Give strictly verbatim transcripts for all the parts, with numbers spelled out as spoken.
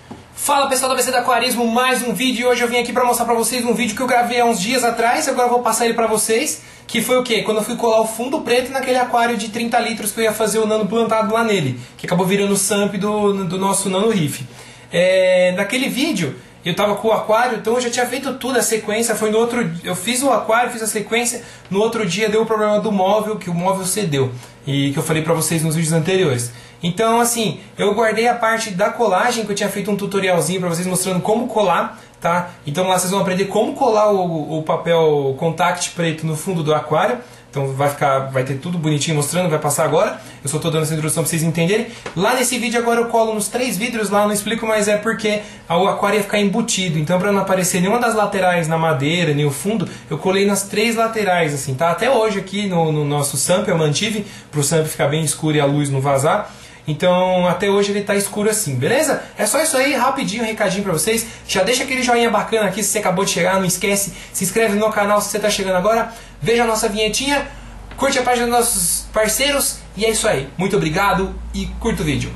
Fala pessoal da A B C do Aquarismo, mais um vídeo e hoje eu vim aqui para mostrar para vocês um vídeo que eu gravei há uns dias atrás, agora eu vou passar ele para vocês, que foi o quê? Quando eu fui colar o fundo preto naquele aquário de trinta litros que eu ia fazer o nano plantado lá nele, que acabou virando o samp do, do nosso nano reef. É, naquele vídeo eu tava com o aquário, então eu já tinha feito tudo, a sequência foi no outro, eu fiz o aquário, fiz a sequência, no outro dia deu o problema do móvel, que o móvel cedeu, e que eu falei pra vocês nos vídeos anteriores. Então assim, eu guardei a parte da colagem, que eu tinha feito um tutorialzinho pra vocês mostrando como colar, tá? Então lá vocês vão aprender como colar o, o papel contact preto no fundo do aquário. Então vai ficar, vai ter tudo bonitinho mostrando, vai passar agora. Eu só estou dando essa introdução para vocês entenderem. Lá nesse vídeo agora eu colo nos três vidros, lá eu não explico, mas é porque o aquário ia ficar embutido. Então para não aparecer nenhuma das laterais na madeira, nem o fundo, eu colei nas três laterais, assim, tá? Até hoje aqui no, no nosso samp eu mantive, para o samp ficar bem escuro e a luz não vazar. Então até hoje ele está escuro assim, beleza? É só isso aí, rapidinho, um recadinho pra vocês. Já deixa aquele joinha bacana aqui se você acabou de chegar, não esquece. Se inscreve no canal se você está chegando agora. Veja a nossa vinhetinha, curte a página dos nossos parceiros. E é isso aí, muito obrigado e curta o vídeo.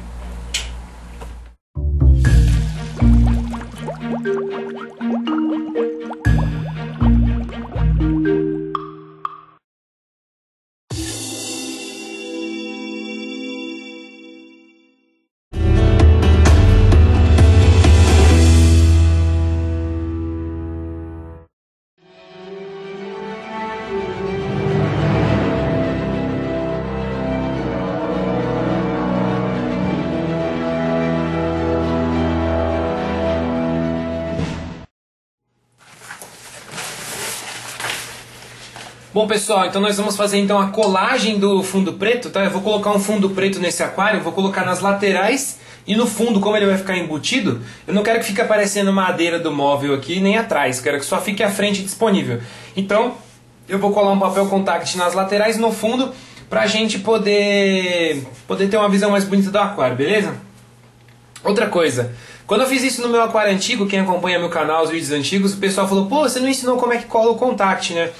Bom pessoal, então nós vamos fazer então a colagem do fundo preto, tá? Eu vou colocar um fundo preto nesse aquário, vou colocar nas laterais e no fundo, como ele vai ficar embutido, eu não quero que fique aparecendo madeira do móvel aqui nem atrás, quero que só fique a frente disponível. Então eu vou colar um papel contact nas laterais e no fundo pra gente poder, poder ter uma visão mais bonita do aquário, beleza? Outra coisa, quando eu fiz isso no meu aquário antigo, quem acompanha meu canal, os vídeos antigos, o pessoal falou, pô, você não ensinou como é que cola o contact, né?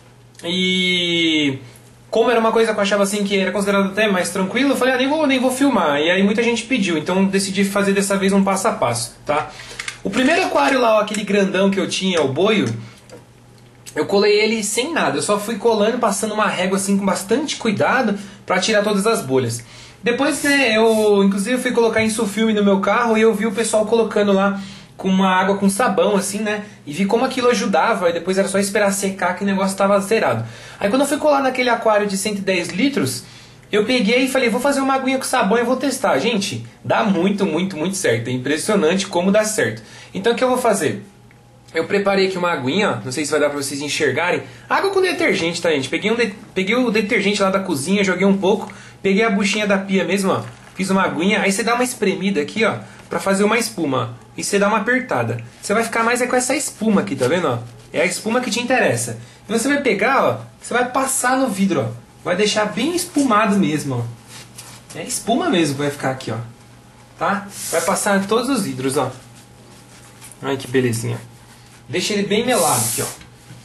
E como era uma coisa que eu achava assim que era considerado até mais tranquilo, eu falei, ah, nem vou, nem vou filmar. E aí muita gente pediu, então eu decidi fazer dessa vez um passo a passo, tá? O primeiro aquário lá, ó, aquele grandão que eu tinha, o boio, eu colei ele sem nada. Eu só fui colando, passando uma régua assim com bastante cuidado pra tirar todas as bolhas. Depois, né, eu inclusive fui colocar insufilme no meu carro e eu vi o pessoal colocando lá com uma água com sabão, assim, né? E vi como aquilo ajudava, e depois era só esperar secar que o negócio estava zerado. Aí quando eu fui colar naquele aquário de cento e dez litros, eu peguei e falei, vou fazer uma aguinha com sabão e vou testar. Gente, dá muito, muito, muito certo. É impressionante como dá certo. Então o que eu vou fazer? Eu preparei aqui uma aguinha, ó, não sei se vai dar pra vocês enxergarem. Água com detergente, tá, gente? Peguei, um de... peguei o detergente lá da cozinha, joguei um pouco, peguei a buchinha da pia mesmo, ó. Fiz uma aguinha, aí você dá uma espremida aqui, ó, pra fazer uma espuma. E você dá uma apertada. Você vai ficar mais é com essa espuma aqui, tá vendo, ó? É a espuma que te interessa. E você vai pegar, ó, você vai passar no vidro, ó. Vai deixar bem espumado mesmo, ó. É espuma mesmo que vai ficar aqui, ó. Tá? Vai passar em todos os vidros, ó. Olha que belezinha. Deixa ele bem melado aqui, ó.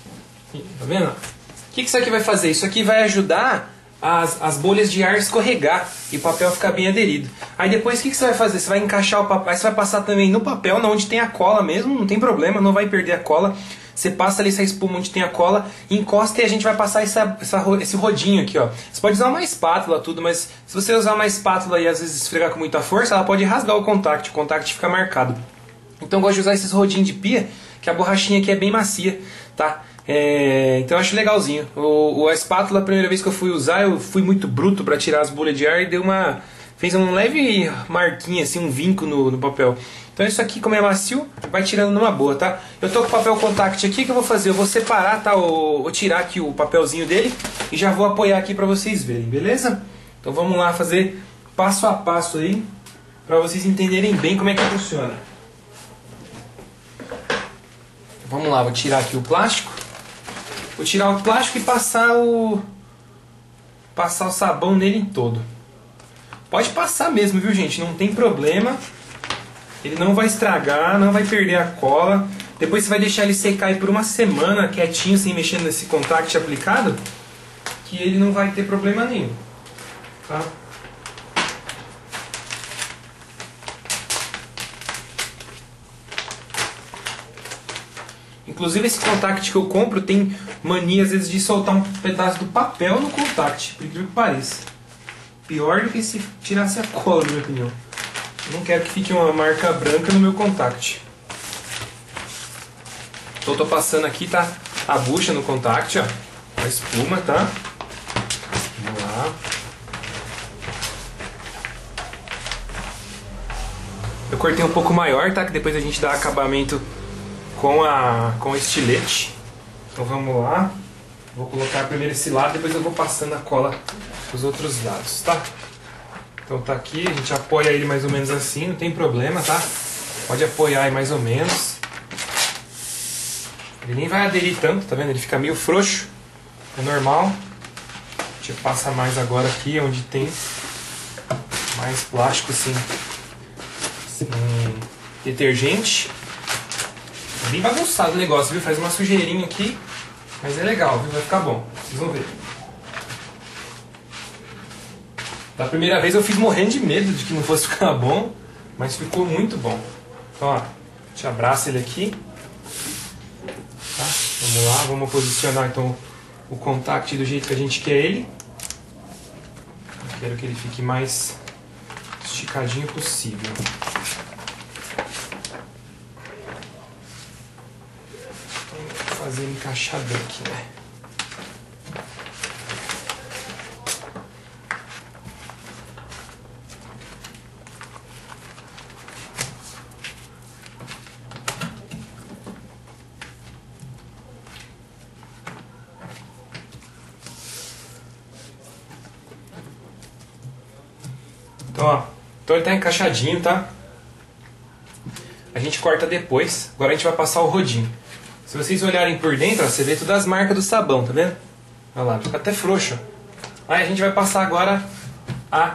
Tá vendo? O que, que isso aqui vai fazer? Isso aqui vai ajudar As, as bolhas de ar escorregar e o papel ficar bem aderido. Aí depois o que, que você vai fazer? Você vai encaixar o papel, aí você vai passar também no papel, onde tem a cola mesmo, não tem problema, não vai perder a cola. Você passa ali essa espuma onde tem a cola, encosta e a gente vai passar essa, essa, esse rodinho aqui, ó. Você pode usar uma espátula, tudo, mas se você usar uma espátula e às vezes esfregar com muita força, ela pode rasgar o contact, o contact fica marcado. Então eu gosto de usar esses rodinhos de pia, que a borrachinha aqui é bem macia, tá? É, então eu acho legalzinho. O, o, a espátula, a primeira vez que eu fui usar, eu fui muito bruto para tirar as bolhas de ar e deu uma, fez um leve marquinha, assim, um vinco no, no papel. Então isso aqui, como é macio, vai tirando numa boa, tá? Eu tô com o papel contact aqui, que eu vou fazer? Eu vou separar, tá? Eu, vou tirar aqui o papelzinho dele e já vou apoiar aqui para vocês verem, beleza? Então vamos lá fazer passo a passo aí, para vocês entenderem bem como é que funciona. Vamos lá, vou tirar aqui o plástico. Vou tirar o plástico e passar o passar o sabão nele todo. Pode passar mesmo, viu, gente? Não tem problema. Ele não vai estragar, não vai perder a cola. Depois você vai deixar ele secar aí por uma semana, quietinho, sem mexer nesse contact aplicado, que ele não vai ter problema nenhum. Tá? Inclusive esse contact que eu compro tem mania às vezes de soltar um pedaço do papel no contact, por incrível que pareça. Pior do que se tirasse a cola, na minha opinião. Eu não quero que fique uma marca branca no meu contact. Então eu tô passando aqui, tá? A bucha no contact, ó. A espuma, tá? Vamos lá. Eu cortei um pouco maior, tá? Que depois a gente dá acabamento com a com o estilete. Então vamos lá. Vou colocar primeiro esse lado, depois eu vou passando a cola os outros lados, tá? Então tá aqui, a gente apoia ele mais ou menos assim, não tem problema, tá? Pode apoiar aí mais ou menos. Ele nem vai aderir tanto, tá vendo? Ele fica meio frouxo, é normal. A gente passa mais agora aqui, onde tem mais plástico, assim, assim detergente. É bem bagunçado o negócio, viu? Faz uma sujeirinha aqui, mas é legal, viu? Vai ficar bom, vocês vão ver. Da primeira vez eu fiz morrendo de medo de que não fosse ficar bom, mas ficou muito bom. Então, ó, a gente abraça ele aqui. Tá? Vamos lá, vamos posicionar então o contact do jeito que a gente quer ele. Eu quero que ele fique mais esticadinho possível. Vou fazer ele encaixadão aqui, né? Então, ó, então ele tá encaixadinho, tá? A gente corta depois. Agora a gente vai passar o rodinho. Se vocês olharem por dentro, ó, você vê todas as marcas do sabão, tá vendo? Olha lá, fica até frouxo. Aí a gente vai passar agora a...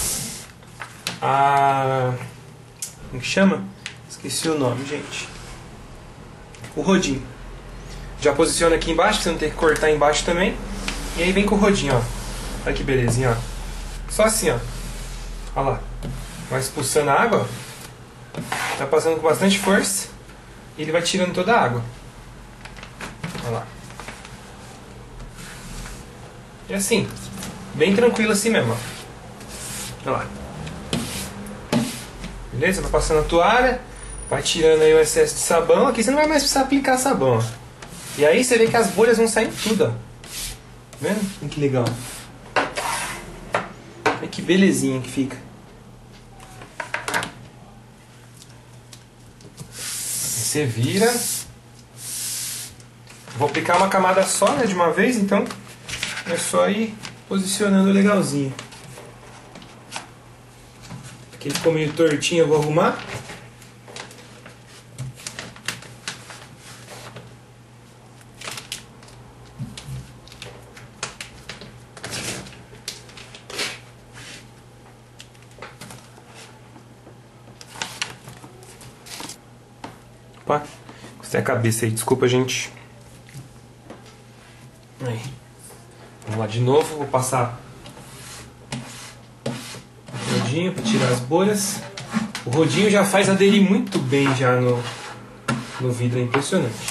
a... como que chama? Esqueci o nome, gente. O rodinho. Já posiciona aqui embaixo, pra você não ter que cortar embaixo também. E aí vem com o rodinho, ó. Olha que belezinha, ó. Só assim, ó. Olha lá. Vai expulsando a água, ó. Tá passando com bastante força. E ele vai tirando toda a água. Olha lá. E assim, bem tranquilo assim mesmo, ó. Olha lá. Beleza? Vai passando a toalha. Vai tirando aí o excesso de sabão. Aqui você não vai mais precisar aplicar sabão, ó. E aí você vê que as bolhas vão sair tudo, ó. Tá vendo? Olha que legal. Olha que belezinha que fica. Você vira. Vou aplicar uma camada só, né, de uma vez, então é só ir posicionando legalzinho. Aqui ficou meio tortinho, eu vou arrumar. Opa, custei a cabeça aí, desculpa, gente. Aí. Vamos lá de novo, vou passar o rodinho para tirar as bolhas. O rodinho já faz aderir muito bem já no, no vidro, é impressionante.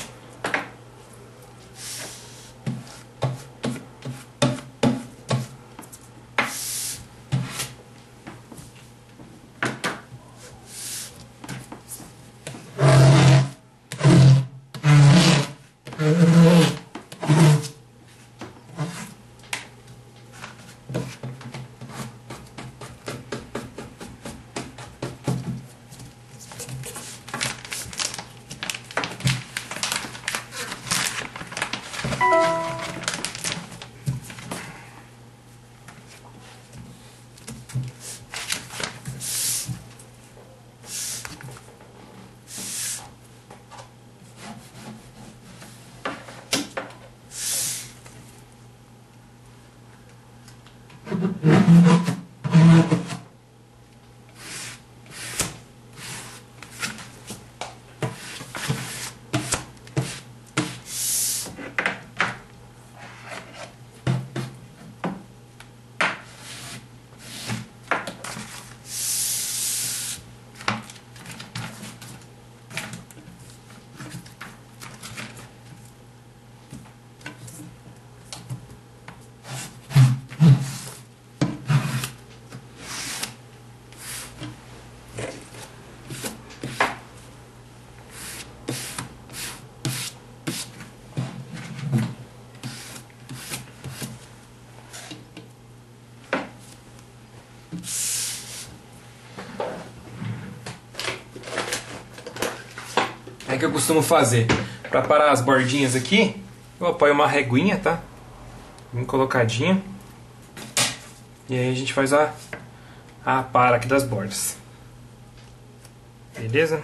é que eu costumo fazer? Para parar as bordinhas aqui, eu apoio uma reguinha, tá? Bem colocadinho. E aí a gente faz a, a para aqui das bordas. Beleza?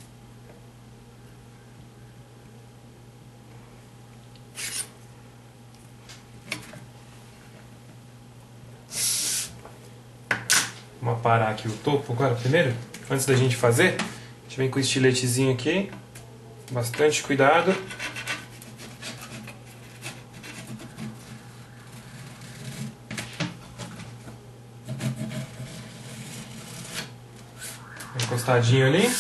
Vamos aparar aqui o topo agora primeiro, antes da gente fazer. A gente vem com o estiletezinho aqui, bastante cuidado. Encostadinho ali.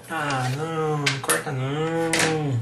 Ah, não, não corta não.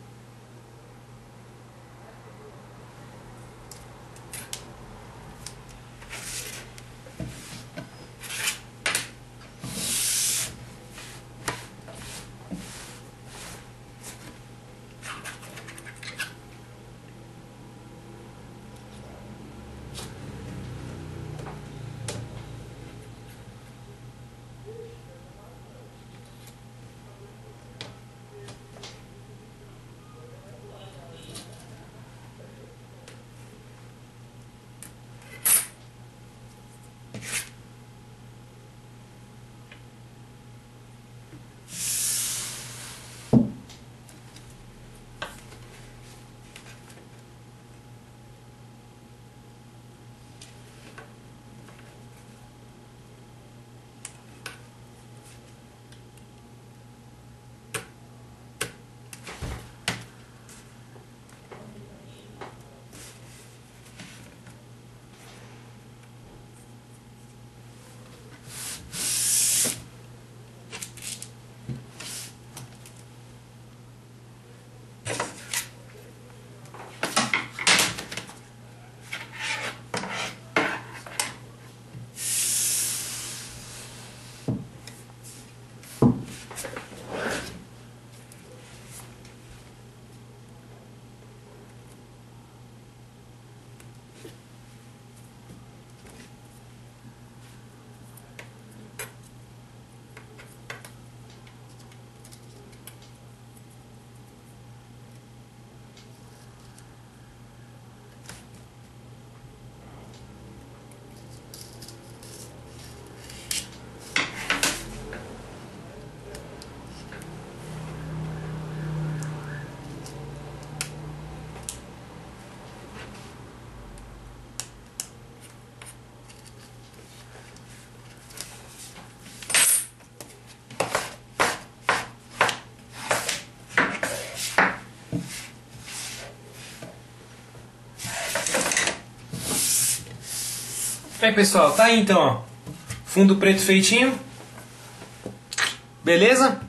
Aí pessoal, tá aí então, ó. Fundo preto feitinho. Beleza?